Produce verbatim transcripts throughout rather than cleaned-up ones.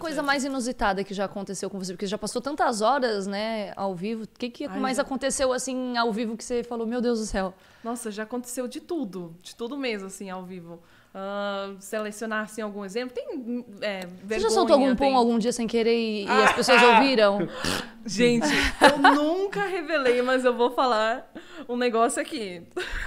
coisa mais inusitada que já aconteceu com você? Porque já passou tantas horas, né, ao vivo. O que, que Ai, mais já... aconteceu, assim, ao vivo que você falou, meu Deus do céu? Nossa, já aconteceu de tudo. De tudo mesmo, assim, ao vivo. Uh, selecionar, assim, algum exemplo. Tem é, vergonha. Você já soltou algum tem... pum algum dia sem querer e, ah, e as pessoas ah, ouviram? Gente, eu nunca revelei, mas eu vou falar um negócio aqui.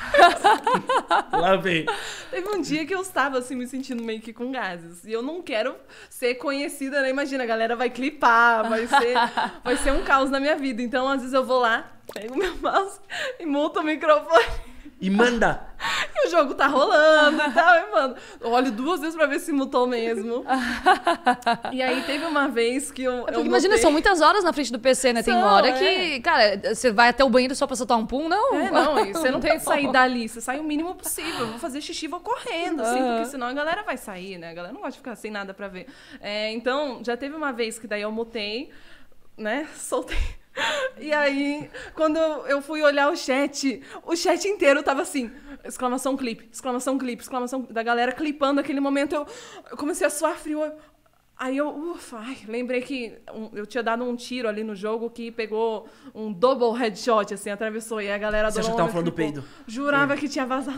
Lá vem. Teve um dia que eu estava, assim, me sentindo meio que com gases. E eu não quero ser conhecida, né? Imagina, a galera vai clipar, vai ser, vai ser um caos na minha vida. Então, às vezes eu vou lá, pego meu mouse e multo o microfone. E manda! E o jogo tá rolando e tal, e mano, eu olho duas vezes pra ver se mutou mesmo. E aí teve uma vez que eu. É eu imagina, notei... são muitas horas na frente do P C, né? Tem são, uma hora é. que, cara, você vai até o banheiro só pra soltar um pum, não? É, não, e você não tem que sair dali, você sai o mínimo possível. Eu vou fazer xixi, vou correndo, assim, uhum. porque senão a galera vai sair, né? A galera não gosta de ficar sem nada pra ver. É, então, já teve uma vez que daí eu mutei, né? Soltei. E aí, quando eu fui olhar o chat, o chat inteiro tava assim, exclamação clipe, exclamação clipe, exclamação da galera clipando aquele momento, eu, eu comecei a suar frio. Aí eu, ufa, ai, lembrei que um, eu tinha dado um tiro ali no jogo que pegou um double headshot, assim, atravessou, e a galera... Você achou que tava falando do peido? Jurava é. que tinha vazado.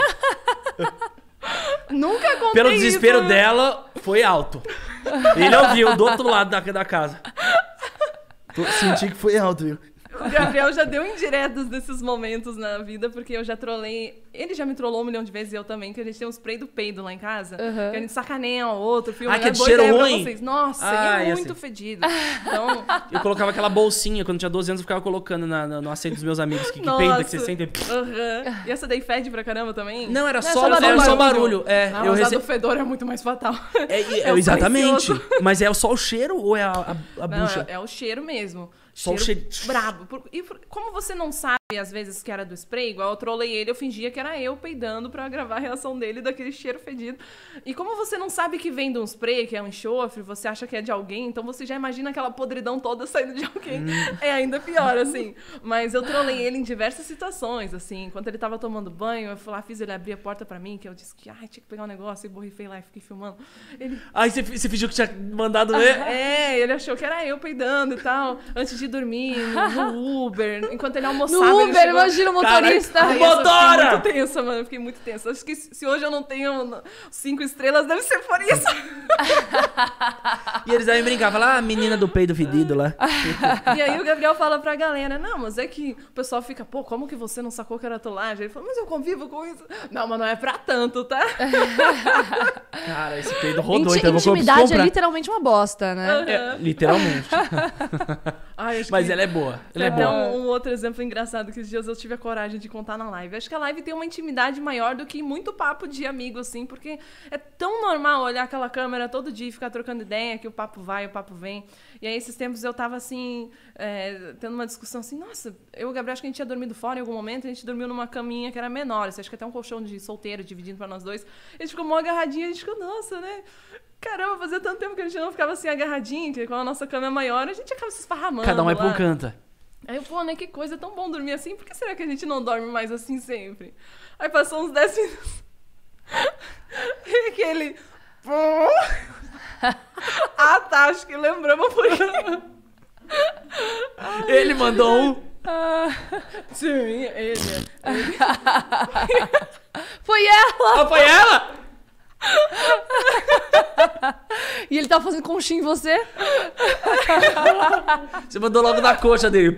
Nunca contei Pelo desespero isso, dela, foi alto. Ele ouviu do outro lado da, da casa. Senti que foi alto, viu? O Gabriel já deu indiretas desses momentos na vida, porque eu já trolei... Ele já me trollou um milhão de vezes, e eu também, que a gente tem um spray do peido lá em casa, uhum. que a gente sacaneia um ao outro, filma... Ah, que é de cheiro ruim? Vocês. Nossa, ah, é muito fedido. Então... Eu colocava aquela bolsinha, quando tinha doze anos, eu ficava colocando na, na, no assento dos meus amigos, que, que peida, que você sente... Uhum. E essa daí fede pra caramba também? Não, era só, não, era só barulho. É, ah, eu mas rece... a do fedor é muito mais fatal. É, é, é exatamente. Mas é só o cheiro ou é a, a, a não, bucha? É, é o cheiro mesmo. Só cheiro o cheiro... brabo. E como você não sabe, às vezes, que era do spray, igual eu trolei ele, eu fingia que era eu peidando pra gravar a reação dele daquele cheiro fedido. E como você não sabe que vem de um spray, que é um enxofre, você acha que é de alguém, então você já imagina aquela podridão toda saindo de alguém. Hum. É ainda pior, assim. Mas eu trolei ele em diversas situações, assim. Enquanto ele tava tomando banho, eu fui lá, fiz ele abrir a porta pra mim, que eu disse que, ai, tinha que pegar um negócio, e borrifei lá e fiquei filmando. Ele... Ai, você, você fingiu que tinha mandado ver? É, ele achou que era eu peidando e tal, antes de dormir, no, no Uber, enquanto ele almoçava. No Uber, ele chegou... imagina o motorista. Ai, motora! Eu fiquei muito tensa, mano, eu fiquei muito tensa. Acho que se hoje eu não tenho cinco estrelas, deve ser por isso. E eles aí brincavam lá, ah, a menina do peido fedido lá. E aí o Gabriel fala pra galera, não, mas é que o pessoal fica, pô, como que você não sacou que era trollagem? Ele fala, mas eu convivo com isso. Não, mas não é pra tanto, tá? Cara, esse peido rodou, Inti então eu vou intimidade comprar. É literalmente uma bosta, né? Uhum. É, literalmente. Ai, mas que... ela é boa. Ela é boa. Um, um outro exemplo engraçado que esses dias eu tive a coragem de contar na live. Acho que a live tem uma intimidade maior do que muito papo de amigo, assim, porque é tão normal olhar aquela câmera todo dia e ficar trocando ideia, que o papo vai, o papo vem. E aí, esses tempos, eu tava, assim, é, tendo uma discussão assim, nossa, eu e o Gabriel, acho que a gente tinha dormido fora em algum momento, a gente dormiu numa caminha que era menor, assim, acho que até um colchão de solteiro dividindo pra nós dois. A gente ficou mó agarradinho, a gente ficou, nossa, né? Caramba, fazia tanto tempo que a gente não ficava assim agarradinho, que quando a nossa cama é maior, a gente acaba se esparramando. Cada um é lá. pra um canto. Aí eu, pô, né, que coisa tão bom dormir assim, por que será que a gente não dorme mais assim sempre? Aí passou uns dez minutos. E aquele... Ah, tá, acho que lembramos por quê. Ele mandou um... Sim, ele. ele. Foi ela! Ah, foi ela? E ele tava fazendo conchinha em você? Você mandou logo na coxa dele.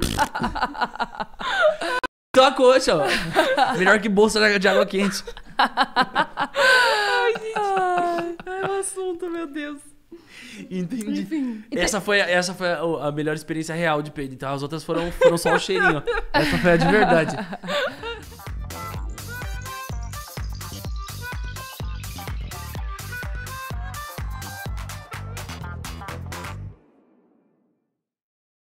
Então a coxa, ó. Melhor que bolsa de água quente. Ai, gente. Ai, é o assunto, meu Deus. Entendi. Enfim. Essa foi, essa foi a, a melhor experiência real de peido. Então as outras foram, foram só o cheirinho. Essa foi a de verdade.